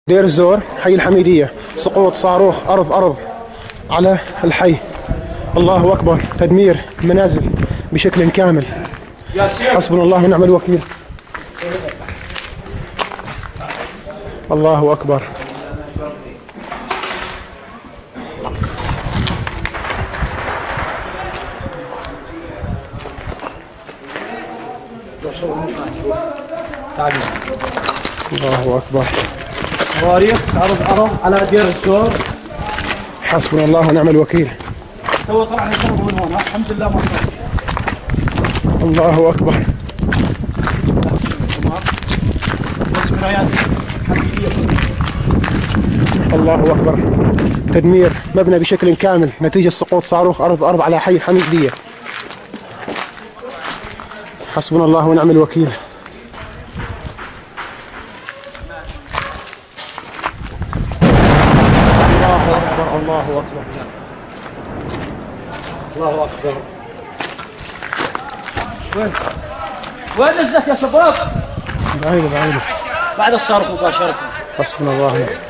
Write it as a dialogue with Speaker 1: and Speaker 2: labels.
Speaker 1: دير الزور حي الحميدية، سقوط صاروخ أرض على الحي. الله أكبر، تدمير المنازل بشكل كامل. حسبنا الله ونعم الوكيل. الله أكبر. الله أكبر.
Speaker 2: صواريخ أرض على دير الزور.
Speaker 1: حسبنا الله ونعم الوكيل.
Speaker 2: تو طلعنا يشربوا من هون، الحمد لله ما صار.
Speaker 1: الله أكبر. الله أكبر، تدمير مبنى بشكل كامل نتيجة سقوط صاروخ أرض على حي الحميدية. حسبنا الله ونعم الوكيل. الله أكبر، الله أكبر،
Speaker 2: الله أكبر. وين نزلت يا شباب؟
Speaker 1: بعيدة
Speaker 2: بعد الصاروخ مباشرة.
Speaker 1: حسبنا الله.